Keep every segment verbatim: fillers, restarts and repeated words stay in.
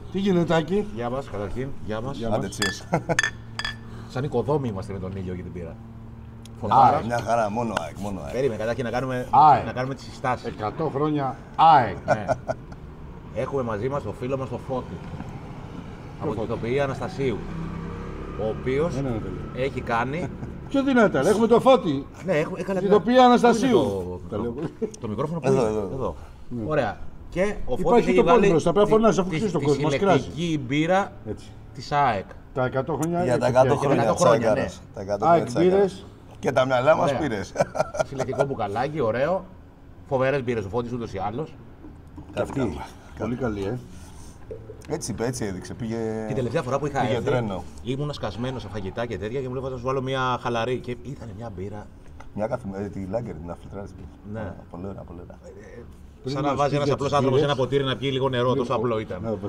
Τι γίνεται, Άκη? Γεια μας, καταρχήν. Γεια μας. Άντε, cheers. Σαν οικοδόμοι είμαστε με τον ήλιο και την πύρα. Α, μια χαρά, μόνο ΑΕΚ, μόνο ΑΕΚ. Περίμενε, καταρχήν να κάνουμε, να κάνουμε τις συστάσεις. εκατό χρόνια ΑΕΚ. Ναι. Έχουμε μαζί μας το φίλο μας το Φώτη. Από την ηθοποιία Αναστασίου. Ο οποίος ναι, ναι, ναι, έχει κάνει. Πιο δυνατά, έχουμε το Φώτη. Ναι, έχουμε την ηθοποιία Αναστασίου. Το, το, το, το μικρόφωνο που εδώ, είναι. εδώ. εδώ. Ναι. Ωραία. Και ο Φώτης υπάρχει έχει το βάλει μπροστά, πρέπει να φωνάζει αφού ξέρει τον κόσμο. Τη συλλεκτική μπύρα της ΑΕΚ. Τα εκατό χρόνια. Για τα εκατό χρόνια της ΑΕΚ. ΑΕΚ μπύρες. Και τα μυαλά μας πήρες. Συλλεκτικό μπουκαλάκι, ωραίο. Φοβερές μπύρες ο Φώτης ούτως ή άλλως. Αυτή. Πολύ καλή, ε. Έτσι είπε, έτσι έδειξε. Πήγε. Την τελευταία φορά που είχα πήγε έρθει, τρένο. ήμουν σκασμένος σε φαγητά και τέτοια και μου λέω θα σου βάλω μια χαλαρή. Και ήταν μια μπύρα. Μια καθημερινή, τη Lager, την αφιλτράζη. Ναι. Πολύ ωραία, πολύ ωραία. Σαν να βάζει ένας απλός άνθρωπος σε ένα ποτήρι να πιει λίγο νερό, τόσο απλό ήταν.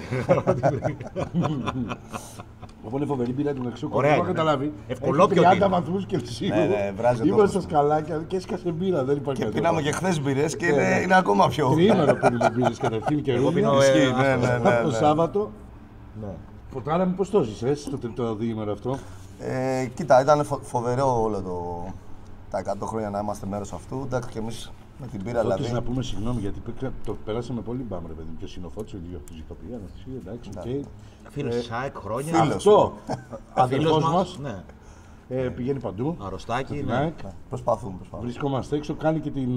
Οπότε είναι φοβερή μπύρα του Μεξικού. Ωραία, δεν καταλάβει. Ευκολόπιο τριάντα βαθμούς Κελσίου. Ναι, ναι, βράζει Είμαστε στα σκαλάκια και έσκασε μπύρα. Δεν υπάρχει. Και πίναμε και χθες μπύρες και είναι ακόμα πιο. Τριήμερο πίνουμε μπύρες κατευθείαν και εγώ πίνω. Το Σάββατο. Ποτάλαμε πώς το ζήσες το διήμερο αυτό? Κοίτα, ήταν φοβερό όλο το. Τα εκατό χρόνια να είμαστε μέρος αυτού. Εντάξει, και εμείς με την πύρα δηλαδή. Να πούμε συγγνώμη γιατί το περάσαμε πολύ μπάμ, ρε παιδί μου. Ποιος είναι ο Φώτης, ο ίδιος της ηθοποιίας, εντάξει, οκ. Φίλος της ΑΕΚ χρόνια. Αυτό. Αδελφός μας. Πηγαίνει παντού. Αρρωστάκι. Προσπαθούμε. Βρισκόμαστε έξω, κάνει και την.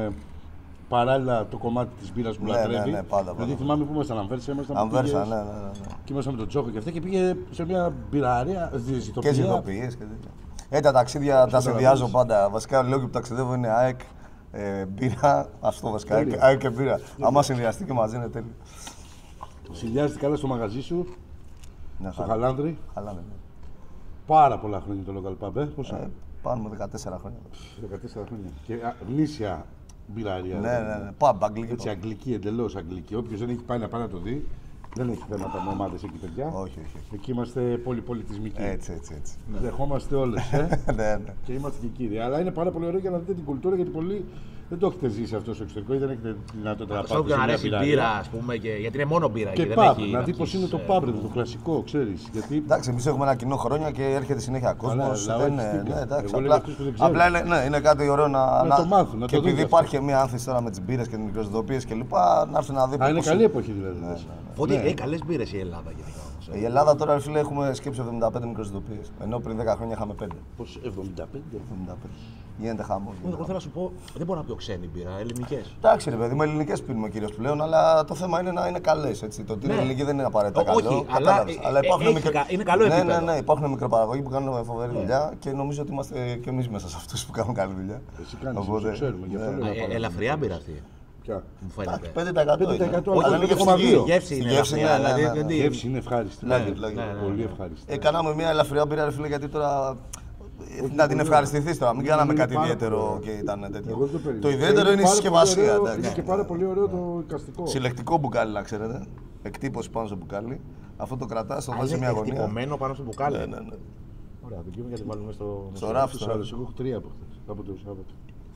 Παράλληλα το κομμάτι της μπύρας που λατρεύει. Ναι, ναι, πάντα. Δηλαδή θυμάμαι που ήμασταν Αμβέρσα, ήμασταν. Αμβέρσα, ναι, ναι, ναι. Και ήμασταν με τον Τζόκο και αυτά και πήγε σε μια μπυραρία. Και ζητοποιίες και τέτοια. Ε, τα ταξίδια τα συνδυάζω πάντα. Βασικά, οι λόγοι που ταξιδεύω είναι ΑΕΚ, ε, μπύρα. Αυτό βασικά. ΑΕΚ και μπύρα. Άμα συνδυαστεί και μαζί είναι τέλειο. Συνδυάζεται καλά στο μαγαζί σου. Ναι, στο Χαλάνδρι. Χαλάνδρι. Ναι. Πάρα πολλά χρόνια το local pub, ε. Πόσα? Ε, πάνω με δεκατέσσερα χρόνια. δεκατέσσερα χρόνια. Και γνήσια μπυραρία. Ναι, ναι, ναι. Pub, αγγλική. Έτσι, αγγλική, εντελώς αγγλική. Όποιος δεν έχει πάει να πάει να το δει, δεν έχει θέματα με ομάδες εκεί, παιδιά. Όχι, όχι. Εκεί είμαστε πολυπολιτισμικοί. Έτσι, έτσι, έτσι. Ναι. Δεχόμαστε όλες, ε. ναι, ναι. Και είμαστε και κύριοι. Αλλά είναι πάρα πολύ ωραίο για να δείτε την κουλτούρα γιατί πολλοί δεν το έχετε ζήσει αυτό στο εξωτερικό ή δεν έχετε δυνατότητα να πάτε. Αυτό που αρέσει η μπύρα, ας πούμε, και... γιατί είναι μόνο μπύρα. Και δεν pub, έχει να δει πώς είναι το pub, το κλασικό, ξέρεις. Γιατί... Εντάξει, εμείς έχουμε ένα κοινό χρόνια και έρχεται συνέχεια κόσμος. Ναι, ναι, εντάξει. Απλά, απλά είναι, ναι, είναι κάτι ωραίο να, να, να το μάθουν. Να και το επειδή υπάρχει μια άνθηση τώρα με τις μπύρες και τις μικροσδοπίες κλπ. Να έρθει να δει. Α, είναι καλή εποχή δηλαδή. Ότι έχει καλές μπύρες η Ελλάδα γενικά. Η Ελλάδα τώρα, φίλε, έχουμε σκέψει εβδομήντα πέντε μικροσδοπίες. Ενώ πριν δέκα χρόνια είχαμε πέντε. Πώς, εβδομήντα πέντε? Γίνεται χαμός. Εγώ θέλω να σου πω, δεν μπορώ να πιω ξένη μπύρα, ελληνικές. Εντάξει, ρε παιδί μου, ελληνικές πίνουμε κυρίως πλέον, αλλά το θέμα είναι να είναι καλές. Το ότι είναι ελληνική δεν είναι απαραίτητα καλό. Όχι, αλλά, αλλά υπάρχουν έχει, μικρο... είναι καλό επίπεδο. Ναι, ναι, ναι, υπάρχουν μικροπαραγωγοί που κάνουν φοβερή δουλειά και νομίζω ότι είμαστε και εμείς μέσα σε αυτούς που κάνουν καλή δουλειά. Εσύ κάνεις, το ξέρουμε. Ελαφριά μπύρα αυτή. Μου φαίνεται. πέντε τοις εκατό. Αλλά είναι γευστική. Γεύση είναι ελαφριά. Γεύση είναι ευχάριστη. Πολύ ευχάριστη. Έκαναμε μια ελαφριά μπύρα, ρε φίλε, γιατί τώρα. Να την ευχαριστηθείς τώρα, μην κάναμε κάτι ιδιαίτερο και ήταν τέτοιο. Το ιδιαίτερο είναι η συσκευασία. Είναι και πάρα πολύ ωραίο το εικαστικό. Συλλεκτικό μπουκάλι, να ξέρετε. Εκτύπωση πάνω στο μπουκάλι. Αυτό το κρατάς, το βάζεις σε μια γωνία. Εκτυπωμένο πάνω στο μπουκάλι. Ναι, ναι, ναι. Ωραία, το κύμα γιατί βάλουμε στο. Στο ράφι. Εγώ έχω τρία από χθες, από το Σάββατο.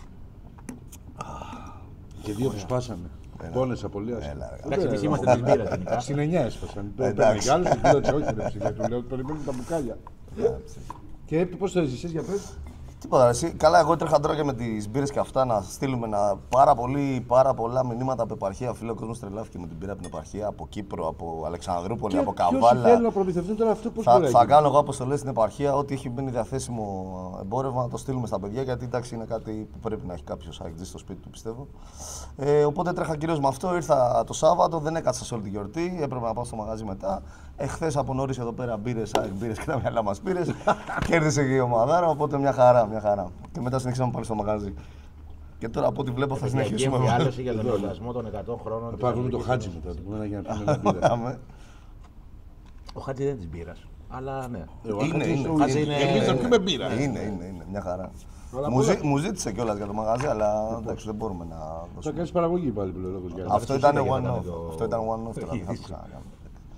Και δύο που σπάσανε. Πόνεσα πολύ άσχημα. Εντάξει, εμείς είμαστε της μπύρας γενικά. Στην εννιά έσπασαν. Εντάξει. Μεγάλος και λέω όχι ρε ψυχέ, του λέω περιμένουν τα μπουκάλια. Και πώς το έζησες, για πες? Τίποτα, εσύ. Καλά, εγώ έτρεχα τώρα και με τις μπύρες και αυτά να στείλουμε ένα πάρα, πολύ, πάρα πολλά μηνύματα από επαρχία. Φίλε, ο κόσμος τρελάθηκε με την μπύρα από την επαρχία, από Κύπρο, από Αλεξανδρούπολη, και από Καβάλα. Θέλουν να προμηθευτούν τώρα αυτό, πώς θα, θα κάνω εγώ αποστολές στην επαρχία, ό,τι έχει μπει διαθέσιμο εμπόρευμα να το στείλουμε στα παιδιά. Γιατί εντάξει, είναι κάτι που πρέπει να έχει κάποιος αγγλί στο σπίτι του, πιστεύω. Ε, οπότε τρέχα κυρίως με αυτό. Ήρθα το Σάββατο, δεν έκατσα σε όλη τη γιορτή. Έπρεπε να πάω στο μαγαζί μετά. Εχθές από νωρίς εδώ πέρα μπύρες, μπύρες και τα μυαλά μας πήρες. Κέρδισε και η ομαδάρα, οπότε μια χαρά, μια χαρά. Και μετά συνεχίσαμε πάλι στο μαγαζί. Και τώρα από ό,τι βλέπω θα συνεχίσουμε. Έχει διάλωση για τον εορτασμό των εκατό χρόνων. Θα πάρουμε το Χάτζι μετά, το πούμε για να πιούμε μια μπύρα. Ο Χάτζι δεν είναι της μπύρας, αλλά ναι. Είναι, είναι. Εμείς θα πιούμε μπύρα. Είναι, είναι, είναι, μια χαρά. Μου ζήτησε κιόλας για το μαγαζί, αλλά εντάξει, δεν μπορούμε να δώσουμε. Θα κάνεις παραγωγή πάλι πλέον. Αυτό ήταν one-off. Αυτό ήταν one-off.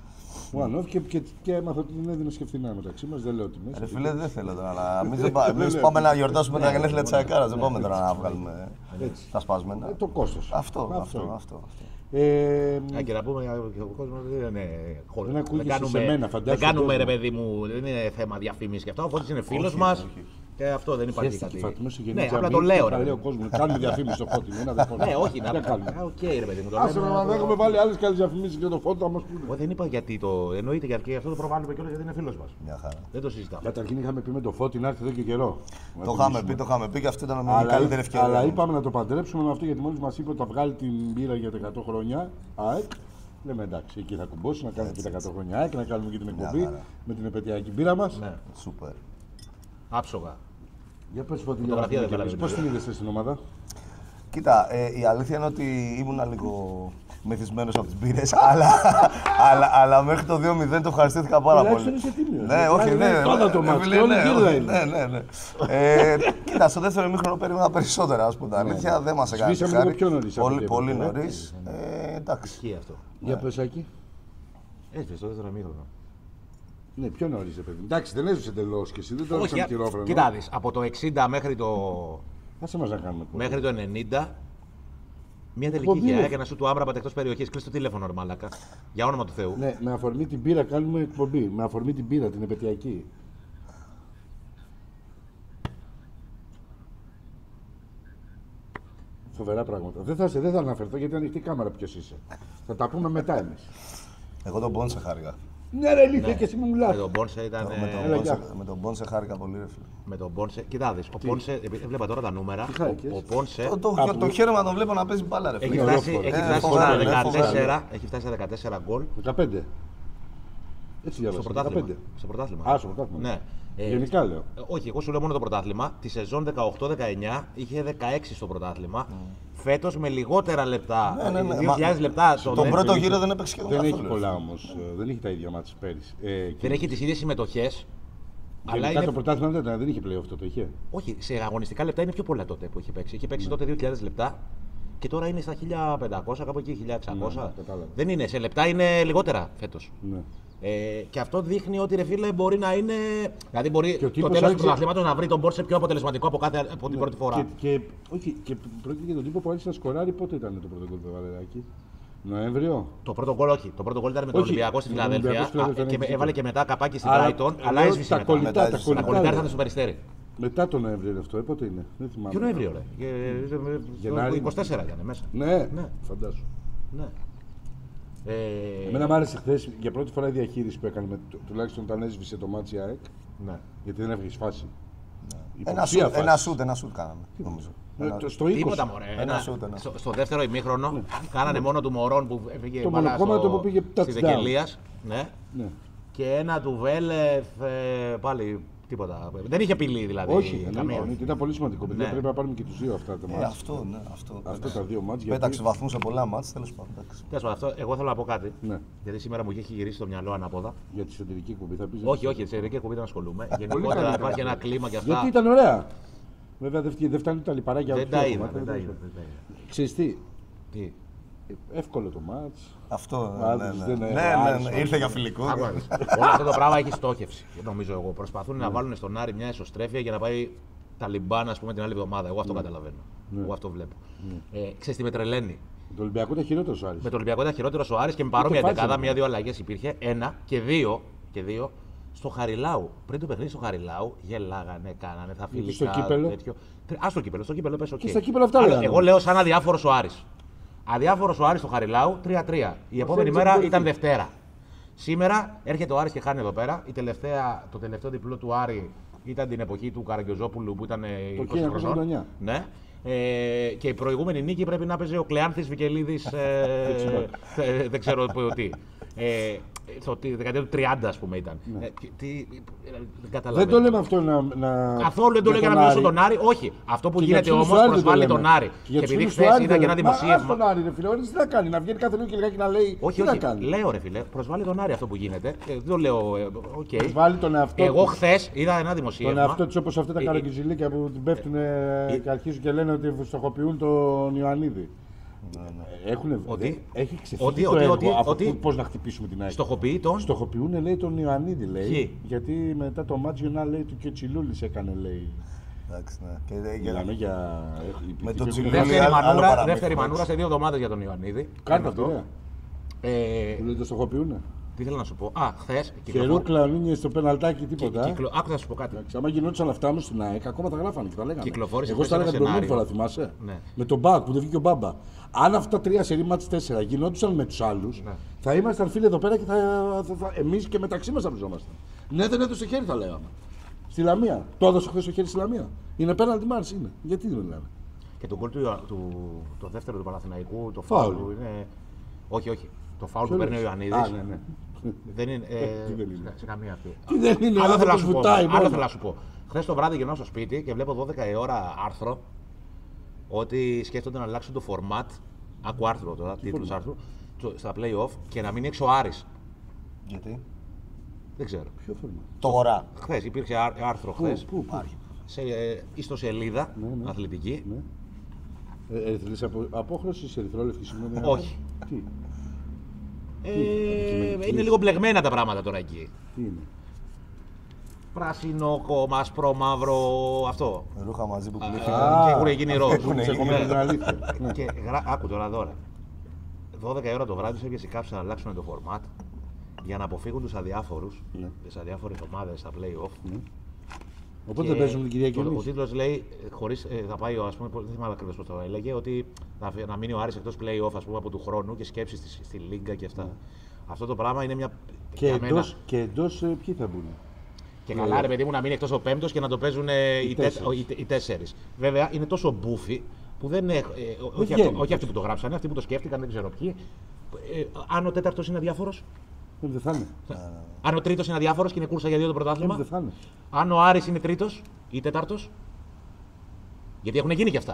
One off και, και, και έμαθα ότι την έδινε και φθηνά μεταξύ μας, δεν λέω τιμές. Ρε φίλε, δεν θέλω τώρα να. Εμείς πάμε να γιορτάσουμε τα γενέθλια της Αεκάρας, δεν πάμε τώρα να βγάλουμε τα σπασμένα. Το κόστος. Αυτό, αυτό, αυτό. Ε, Α, και να πούμε ο κόσμος δεν είναι χώρο. Δεν ακούγεσαι σε μένα, φαντάζομαι. Δεν κάνουμε ρε παιδί μου, δεν είναι θέμα διαφήμιση και αυτό. Ο Φώτης είναι φίλος μας και αυτό δεν υπάρχει κάτι. Ναι, απλά το λέω. Λέω κόσμο, κάνουμε διαφήμιση στο Φώτη. Ναι, όχι, να κάνουμε. Οκ, ρε παιδί μου. Άσε να έχουμε βάλει άλλες καλές διαφημίσεις για το Φώτη, θα μας πούνε. Δεν είπα γιατί το εννοείται γιατί αυτό το προβάλλουμε κιόλας γιατί είναι φίλος μας. Μια χαρά. Δεν το συζητάμε. Καταρχήν είχαμε πει με το Φώτη να έρθει εδώ και καιρό. Το είχαμε πει, το είχαμε πει και αυτό ήταν μια καλύτερη ευκαιρία. Αλλά είπαμε να το παντρέψουμε με αυτό γιατί μόλις μας είπε ότι θα βγάλει την μπύρα για τα εκατό χρόνια. ΑΕΚ. Λέμε εντάξει, εκεί θα κουμπώσει να κάνουμε και τα εκατό χρόνια ΑΕΚ, να κάνουμε και την εκπομπή με την επαιτειακή μπύρα μας. Ναι. Σούπερ. Άψογα. Για πες Φώτη, πώς την είδες στην ομάδα? Κοίτα, ε, η αλήθεια είναι ότι ήμουν λίγο μεθυσμένος από τις μπύρες, αλλά, αλλά, αλλά μέχρι το δύο μηδέν το ευχαριστήθηκα πάρα πολύ. Είσαι τίμιος. Ναι, όχι, ναι. Τώρα το μάτι, όλη ναι, ναι, ναι, ναι. ε, Κοίτα, στο δεύτερο ημίχρονο περίμενα περισσότερα, ας πούμε. Αλήθεια, δεν μας έκανε χάρη. Πιο νωρίς. Πολύ, πολύ νωρίς. Ε, εντάξει. Ισχύει αυτό. Για πες Άκη. Έτσι, στο δεύτερο ημίχρονο. Ναι, πιο νωρίς, παιδί. Εντάξει, δεν έζησε τελώς και εσύ, δεν το έζησε χειρόφρενο. Κοιτά δεις, από το εξήντα μέχρι το. Άσε μας να κάνουμε. Μέχρι το ενενήντα. Μια τελική γεια και να σου του άμπρα εκτός περιοχής. Κλείς το τηλέφωνο, ρε μαλάκα. Για όνομα του Θεού. Ναι, με αφορμή την πύρα κάνουμε εκπομπή. Με αφορμή την πύρα, την επαιτειακή. Φοβερά πράγματα. Δεν θα, σε, δεν θα αναφερθώ γιατί ανοιχτή κάμερα ποιος είσαι. Θα τα πούμε μετά εμείς. Εγώ τον Μπόνσε χάρηκα. Ναι, ρε ηλίθεια, και εσύ μου μιλάς. Με τον Μπόνσε ήταν. Με τον Μπόνσε, με τον Μπόνσε χάρηκα πολύ, ρε φίλε. Με τον Μπόνσε. Κοιτά δεις, ο Μπόνσε, έβλεπα τώρα τα νούμερα. Ο, ο Μπόνσε. Το, το, το χαίρομαι να τον βλέπω να παίζει μπάλα, ρε φίλε. Έχει φτάσει, έχει φτάσει, στα δεκατέσσερα, έχει φτάσει στα δεκατέσσερα γκολ. δεκαπέντε. Έτσι διάβασα. Στο πρωτάθλημα. Στο πρωτάθλημα. Α, στο πρωτάθλημα. Ναι. Ε, Γενικά λέω. Όχι, εγώ σου λέω μόνο το πρωτάθλημα. Τη σεζόν δεκαοκτώ δεκαεννιά είχε δεκαέξι στο πρωτάθλημα. Mm. Φέτος με λιγότερα λεπτά. Ναι, ναι, ναι. δύο χιλιάδες λεπτά. Στον το πρώτο γύρο δεν έπαιξε και δεν έχει πολλά όμως. Δεν έχει τα ίδια μάτς πέρυσι. Ε, δεν έχει τις ίδιες συμμετοχές. Αλλά είναι... το πρωτάθλημα δεν, δεν είχε πλέον αυτό το είχε. Όχι, σε αγωνιστικά λεπτά είναι πιο πολλά τότε που είχε παίξει. Είχε παίξει ναι. τότε δύο χιλιάδες λεπτά. Και τώρα είναι στα χίλια πεντακόσια, κάπου εκεί χίλια εξακόσια. Ναι, ναι, δεν είναι, σε λεπτά είναι λιγότερα φέτος. Ναι. Ε, και αυτό δείχνει ότι ρε φίλε μπορεί να είναι. Δηλαδή μπορεί το τέλος άρχισε... του πρωταθλήματος να βρει τον Μπόρσε πιο αποτελεσματικό από, κάθε, από την ναι. πρώτη φορά. Και, και, όχι, και πρόκειται για τον τύπο που άρχισε να σκοράρει. Πότε ήταν το πρώτο γκολ του Βαλεράκη? Νοέμβριο. Το πρώτο γκολ όχι. Το πρώτο γκολ ήταν με τον Ολυμπιακό στη Φιλαδέλφια. Και έβαλε και μετά καπάκι στην Brighton. Αλλά έσβησε μετά. Κολλητά, τα κολλητά ήρθαν στο Περιστέρι. Μετά τον Νοέμβριο είναι αυτό, ε, πότε είναι? Δεν θυμάμαι. Ποιο Νοέμβριο, ρε. Γενάρη. είκοσι τέσσερα ήταν μέσα. Ναι, ναι. Φαντάσου. Ναι. Ε... Εμένα μου άρεσε χθες για πρώτη φορά η διαχείριση που έκανε, με, τουλάχιστον όταν έσβησε το μάτσι ΑΕΚ. Ναι. Γιατί δεν έβγαινε φάση. Ναι. Ένα, σούτ, ένα σούτ, ένα σούτ κάναμε. Νομίζω. Ένα... Στο είκοσι. Τίποτα, μωρέ. Ένα... Ένα σούτ, ένα. Στο, στο δεύτερο ημίχρονο ναι. κάνανε ναι. μόνο του Μωρόν που έφυγε μπάλα στο... στη Δεκελίας. Ναι. ναι. Και ένα του Βέλεθ πάλι. Τίποτα. Δεν είχε απειλή δηλαδή. Όχι, καμία. Ναι, ήταν πολύ σημαντικό. Ναι. Πρέπει να πάρουμε και του δύο αυτά τα μάτια. Ε, αυτό, ναι, αυτό. Αυτά τα δύο μάτια. Πέταξε βαθμού σε πολλά μάτια, τέλος πάντων. Τέλος πάντων, εγώ θέλω να πω κάτι. Ναι. Γιατί σήμερα μου είχε γυρίσει το μυαλό ανάποδα. Για τη εσωτερική εκπομπή θα πει. Όχι, όχι, για τη εσωτερική εκπομπή δεν ασχολούμαι. Γενικότερα υπάρχει ένα κλίμα και αυτά. Γιατί ήταν ωραία. Βέβαια δεν φτάνει τα λιπαράκια. Δεν τα είδα. Ξέρεις τι. Εύκολο το μάτς. Αυτό, ναι, ναι, ναι, ναι, ναι, ήρθε για φιλικό. Όλο αυτό το πράγμα έχει στόχευση, νομίζω εγώ. Προσπαθούν να βάλουν στον Άρη μια ισοστρέφεια για να πάει τα λιμπάνα, ας πούμε, την άλλη εβδομάδα. Εγώ αυτό καταλαβαίνω. Εγώ αυτό βλέπω. Ξέρεις τι με τρελαίνει. Με το Ολυμπιακό ήταν χειρότερος ο Άρης. Με το Ολυμπιακό ήταν χειρότερος ο Άρης και με παρόμοια δεκάδα, μία-δύο αλλαγές υπήρχε. Ένα και δύο. Και δύο στο Χαριλάου. Πριν το παιχνίδι στο Χαριλάου γελάγανε, κάνανε, θα φιλικά. Στο κύπελο. Α, στο κύπελο, στο κύπελο πες, okay. Και στο κύπελο αυτά λέγανε. Εγώ λέω σαν αδιάφορος ο Άρης. Αδιάφορος ο Άρης στο Χαριλάου, τρία τρία. Η επόμενη μέρα ήταν Δευτέρα. Σήμερα έρχεται ο Άρης και χάνει εδώ πέρα. Η τελευταία, το τελευταίο διπλό του Άρη ήταν την εποχή του Καραγκιόζοπουλου που ήταν είκοσι χρονών. Ναι. Ε, και η προηγούμενη νίκη πρέπει να παίζει ο Κλεάνθης Βικελίδης. Ε, ε, δεν ξέρω τι. Ε, στο δεκαετία του τριάντα, ας πούμε, ήταν. Ναι. Ε, τι, δεν, δεν το λέμε αυτό να. να... Καθόλου δεν το λέω για να μιλήσω τον Άρη. Όχι. Αυτό που και γίνεται όμως προσβάλλει τον Άρη. Και, και επειδή χθες είδα και ένα δημοσίευμα. Μα τον Άρη, ρε φίλε, τι να κάνει, να βγαίνει κάθε λίγο και λιγάκι να λέει. Όχι, όχι. Λέω, ρε φίλε, προσβάλλει τον Άρη αυτό που γίνεται. Δεν το λέω. Okay. Προσβάλλει τον εαυτό. Εγώ χθες είδα ένα δημοσίευμα. Τον εαυτό τη όπως αυτά τα καραγκιζιλίκια που την πέφτουν και αρχίζουν και λένε ότι στοχοποιούν τον Ιωαννίδη. Έχουν, Ότι- έχει ξεφύγει ότι- το ότι- έργο ότι- από ότι- πώς να χτυπήσουμε την ΑΕΚ. Στοχοποιεί τον. Στοχοποιούν, λέει, τον Ιωαννίδη, λέει. Ποιοι? Γιατί μετά το μάτζιο να λέει του και ο Τσιλούλης έκανε, λέει. Εντάξει, ναι. Και, για... Μιλάμε για. Με τον Τσιλούλη. Τσιλούλη. Δεύτερη άλλο μανούρα, παραμύθι, δεύτερη εντάξει. μανούρα σε δύο εβδομάδες για τον Ιωαννίδη. Κάρτα αυτό. αυτό. Ε, Του λέει το στοχοποιούν. τι θέλω να σου πω. Α, χθες. Καιρό κλανίνια στο πεναλτάκι, τίποτα. Κυκλο... Άκου να σου πω κάτι. Εντάξει, άμα γινόντουσαν αυτά μου στην ΑΕΚ, ακόμα τα γράφανε και τα λέγανε. Κυκλοφόρησε Εγώ χθες στα ένα έλεγα την προηγούμενη φορά, σενάριο. θυμάσαι. Ναι. Με τον Μπακ που δεν βγήκε ο Μπάμπα. Αν αυτά τα τρία σερί μάτς τέσσερα γινόντουσαν με τους άλλους, Ναι. θα ήμασταν φίλοι εδώ πέρα και θα, θα, θα, εμείς και μεταξύ μας θα βριζόμασταν. Ναι, δεν έδωσε χέρι, θα λέγαμε. Στη Λαμία. Το έδωσε χθες το χέρι στη Λαμία. Είναι πέναλτι μάρς, είναι. Γιατί δεν μιλάμε. Και το γκολ του, Ιωα- του, το δεύτερο του Παναθηναϊκού, το Φάουλ. φάουλ του είναι. Όχι, όχι. Το φάουλ που Ποιο παίρνει ο λες? Ιωαννίδης. Α, ναι, ναι. Δεν είναι. Ε, Τι δεν είναι? σε- σε καμία αυτή. Τι δεν είναι, ο Άλλο θέλω να άνθρωπος σου πω. βουτάει Άλλο μόνο. θέλω να σου πω. Χθες το βράδυ γυρνάω στο σπίτι και βλέπω δώδεκα η ώρα άρθρο ότι σκέφτονται να αλλάξουν το format. Άκου άρθρο τώρα, τίτλος άρθρου, το- στα play-off και να μείνει έξω ο Άρης. Γιατί? Δεν ξέρω. Ποιο φόρμα. Το γορά. Χθες υπήρχε άρ- άρθρο Πού, χθες. πού, πού. Σε ε, ιστοσελίδα Ναι, ναι. αθλητική. Ναι. Ε, ερυθρής απο, απόχρωση σε ερυθρόλευκη σημαίνει. Όχι. Τι, Ε, είναι λίγο μπλεγμένα τα πράγματα τώρα εκεί. τι είναι. Πράσινο, κόμμα, άσπρο, μαύρο, αυτό. Ρούχα μαζί που Α, πλήθηκαν. και έχουν γίνει ροζ. Έχουνε γίνει. Ξεχωμένη την αλήθεια. Ναι. Και γρα... άκου τώρα δώρα. δώδεκα η ώρα το βράδυ τους έβγαινε κάποιος να αλλάξουν το format για να αποφύγουν τους αδιάφορους, Ναι. τις αδιάφορες ομάδες στα play-off. Οπότε Και δεν παίζουν την Κυριακή. το- Ο εμείς. τίτλος λέει, ε, χωρίς, ε, θα πάει, ο, ας πούμε, δεν θυμάμαι ακριβώς πώς το έλεγε, ότι να, φε- να μείνει ο Άρης εκτός play-off, ας πούμε, από του χρόνου και σκέψεις στη, στη Λίγκα και αυτά. Αυτό το πράγμα είναι μια. Και για μένα- εντός, και εντός ε, ποιοι θα μπουν. Και καλά, ρε παιδί μου, να μείνει εκτός ο πέμπτος και να το παίζουν ε, οι, τε- τέσσερις. οι, οι τέσσερις. Βέβαια, είναι τόσο μπούφι που δεν είναι. Ε, όχι, βγαίνει. αυτό, όχι αυτοί που το γράψανε, αυτοί που το σκέφτηκαν, δεν ξέρω ποιοι. Ε, αν ο τέταρτος είναι αδιάφορος, Ε, Δεν θα είναι. αν ο τρίτος είναι αδιάφορος και είναι κούρσα για δύο το πρωτάθλημα, Ε, Δεν θα είναι. αν ο Άρης είναι τρίτος ή τέταρτος. Γιατί έχουν γίνει και αυτά.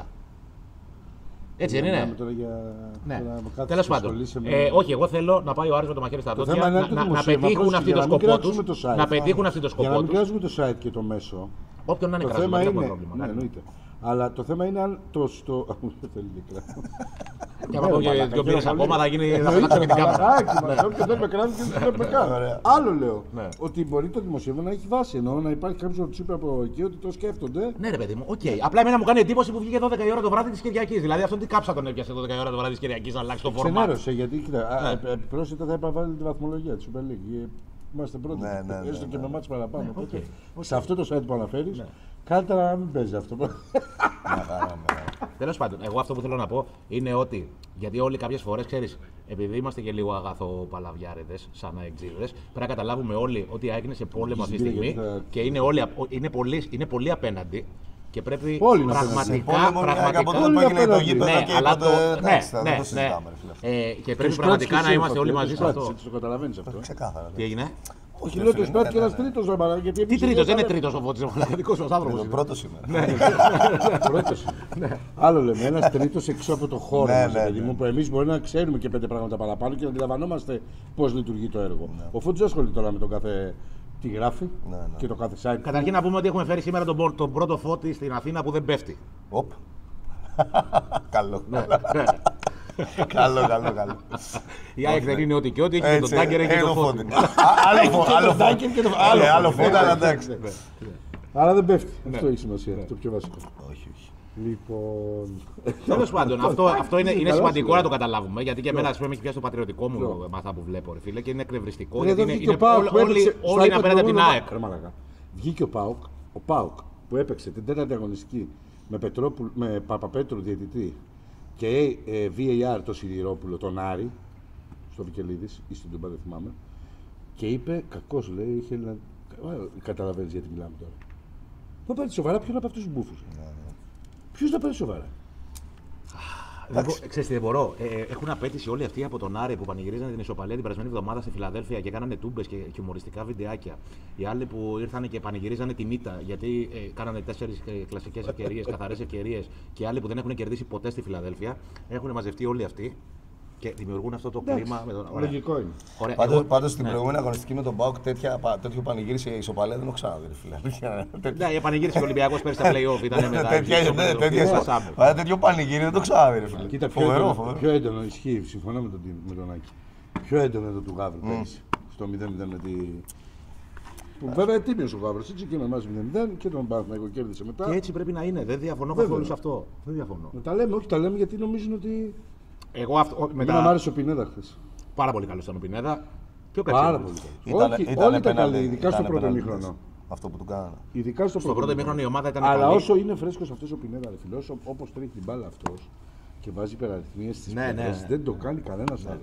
Έτσι δεν Μιλάμε είναι. τώρα για. Ναι. τώρα να κάθεσαι Τέλο να πάντων. ασχολείσαι με- Ε, όχι, εγώ θέλω να πάει ο Άρης με το μαχαίρι στα Το δόντια θέμα είναι να, το να, να δημοσίευμα, πετύχουν πρόσεχε, αυτοί για το να μην σκοπό κράξουμε τους. το site. Να πετύχουν αυτοί το Για σκοπό να μην τους. κράζουμε το site και το μέσο. Όποιον να είναι Το κράσιμο, θέμα δεν έχουμε είναι. πρόβλημα. Ναι, εννοείται. Αλλά το θέμα είναι αν το στο. Δεν θέλει δίκρα. Και άμα πω και δύο μπύρες ακόμα θα γίνει. Θα Εννοείται, πετάξουμε την κάμερα. μαλακάκι μας, όποιον δεν με κράζει και δεν με κάνει. Ωραία. Άλλο λέω. Ναι. Ότι μπορεί το δημοσίευμα να έχει βάση. Εννοώ να υπάρχει κάποιο που του είπε από εκεί ότι το σκέφτονται. Ναι, ρε παιδί μου, οκ. Απλά εμένα μου κάνει εντύπωση που βγήκε δώδεκα η ώρα το βράδυ τη Κυριακή. Δηλαδή αυτόν τι κάψα τον έπιασε δώδεκα η ώρα το βράδυ τη Κυριακή να αλλάξει το format. Ξενέρωσε γιατί κοίτα, α, Ναι. ε, επιπρόσθετα θα επαβάλει τη βαθμολογία τη Super League. Ε, Είμαστε πρώτοι. Ναι, ναι, ναι, έστω ναι, και ναι. με μάτς παραπάνω. Ναι, Οπότε, οκ, σε αυτό το site που αναφέρει, Ναι. καλύτερα να μην παίζει αυτό. Μια χαρά, μια χαρά. Τέλο πάντων, εγώ αυτό που θέλω να πω είναι ότι γιατί όλοι κάποιε φορέ ξέρει, επειδή είμαστε και λίγο αγαθοπαλαβιάρεδε, σαν αεκτζίδε, πρέπει να καταλάβουμε όλοι ότι έγινε σε πόλεμο αυτή τη Στην στιγμή πύρα, γιατί και είναι, όλοι, απ- είναι, πολύ, είναι πολύ απέναντι και πρέπει Όλοι είναι πραγματικά. Πόλεμο είναι πραγματικά από τότε Όλοι που έγινε το απέναντι. γήπεδο ναι, και αλλά είπατε, το. Ναι, εντάξει, δεν ναι, το ναι. συζητάμε, ρε φίλε. Ε, και πρέπει πραγματικά να είμαστε όλοι μαζί σε αυτό. Το καταλαβαίνει αυτό. Ξεκάθαρα. Τι έγινε? Όχι, ρε λέω φίλε, το σπάτι ναι, και ένα ναι, ναι. τρίτο ρεμπαρά. Τι τρίτο, δεν είναι τρίτο ο Φώτης, ο δικό μα άνθρωπο. Το πρώτο σήμερα. Πρώτος. Άλλο λέμε, ένα τρίτο έξω από το χώρο Ναι, μας, ναι, παιδί ναι. μου, που εμεί μπορεί να ξέρουμε και πέντε πράγματα παραπάνω και να αντιλαμβανόμαστε πώ λειτουργεί το έργο. Ναι. Ο Φώτης δεν ασχολείται τώρα με τον κάθε. Τι γράφει Ναι, ναι. και το κάθε site. Καταρχήν να πούμε ότι έχουμε φέρει σήμερα τον, πο- τον πρώτο Φώτη στην Αθήνα που δεν πέφτει. Οπ. Καλό. Καλό, καλό, καλό. Η ΑΕΚ δεν είναι ό,τι και ό,τι, έχει και τον Έτσι, Τάγκερ, έχει και έχει τον το Φώτη. Φώτη. Α, Άλλο φω- άλλο φω- Τάγκερ και το- άλλο- άλλο άλλο φώτη. φώτη, αλλά εντάξει. Αλλά δεν πέφτει. Αυτό έχει σημασία. Το πιο βασικό. Όχι, όχι. Λοιπόν. Τέλο πάντων, αυτό, αυτό είναι, είναι Καλά σημαντικό σου να λέω. το καταλάβουμε. Γιατί και εμένα, α πούμε, έχει πιάσει το πατριωτικό μου Ποιο? με αυτά που βλέπω, ρε φίλε, και είναι εκνευριστικό. Ρε, Γιατί εδώ είναι, βγήκε είναι ο Πάοκ όλοι, που έπαιξε- όλοι, στο όλοι είναι είπα απέναντι από την προηγούμενο- ΑΕΚ. Ρε μαλάκα. Βγήκε ο Πάοκ, ο Πάοκ που έπαιξε την τέταρτη αγωνιστική με, Πετρόπουλ, με Παπαπέτρου διαιτητή και ε, βι έι αρ το Σιδηρόπουλο, τον Άρη, στο Βικελίδης ή στον Τούμπα, δεν θυμάμαι, και είπε, κακός λέει, είχε να... Καταλαβαίνεις γιατί μιλάμε τώρα. Να πάρει σοβαρά ποιον από αυτούς τους μπούφους. Ποιος να πάρει σοβαρά. Δεν μπο- Ξέρεις τι δεν μπορώ. Ε, έχουν απέτηση όλοι αυτοί από τον Άρη που πανηγυρίζανε την ισοπαλία την περασμένη εβδομάδα στη Φιλαδέλφια και κάνανε τούμπες και χιουμοριστικά βιντεάκια. Οι άλλοι που ήρθαν και πανηγυρίζανε την ήττα γιατί ε, κάνανε τέσσερις ε, κλασικές ευκαιρίες, καθαρές ευκαιρίες και οι άλλοι που δεν έχουν κερδίσει ποτέ στη Φιλαδέλφια. Έχουν μαζευτεί όλοι αυτοί Και δημιουργούν αυτό το Εντάξει, κλίμα με τον. Ωραία. Λογικό είναι. Ωραία. Πάντως, Εγώ- πάντως στην ναι. προηγούμενη αγωνιστική με τον Μπάουκ τέτοιο πανηγύρι σε ισοπαλία δεν έχω ξαναδεί, ρε φίλε. Ναι, η πανηγύρισε ο Ολυμπιακός πέρυσι στα play-off ήταν μετά. Τέτοια- εκεί, ναι, στο τέτοια- Μετροπόλη, στα Σάμπερ. Μα τέτοιο πανηγύρι δεν το ξαναδεί, ρε φίλε. Κοίτα, πιο Φοβερό, έντονο, φοβερό. πιο έντονο ισχύει, συμφωνώ με τον, με τον Άκη. Πιο έντονο το του Γάβρου πέρυσι. Στο μηδέν μηδέν με τη. Που βέβαια τίμιος ο Γάβρος, έτσι και με εμάς μηδέν μηδέν και τον Παναθηναϊκό κέρδισε μετά. Και έτσι πρέπει να είναι. Δεν διαφωνώ Βέβαια. καθόλου σε αυτό. Δεν διαφωνώ. Τα λέμε, όχι τα λέμε γιατί νομίζουν ότι. Εγώ αυτό. Μετά... Μετά... Μ' άρεσε ο Πινέδα χθες. Πάρα πολύ καλό ήταν ο Πινέδα. Πιο Πάρα κατσίνο. πολύ καλό. Ήτανε- Όχι, ήτανε όλοι ήταν πέναλτι, καλοί, ειδικά στο ήτανε πρώτο πέναλτι, μήχρονο. Αυτό που του κάνανε. Ειδικά στο Στο πρώτο μήχρονο η ομάδα ήταν Αλλά καλή. όσο είναι φρέσκος αυτός ο Πινέδα, ρε φίλος, όπως τρέχει την μπάλα αυτός και βάζει υπεραριθμίες στις Ναι, πλευρές, ναι. δεν το κάνει κανένας άλλος.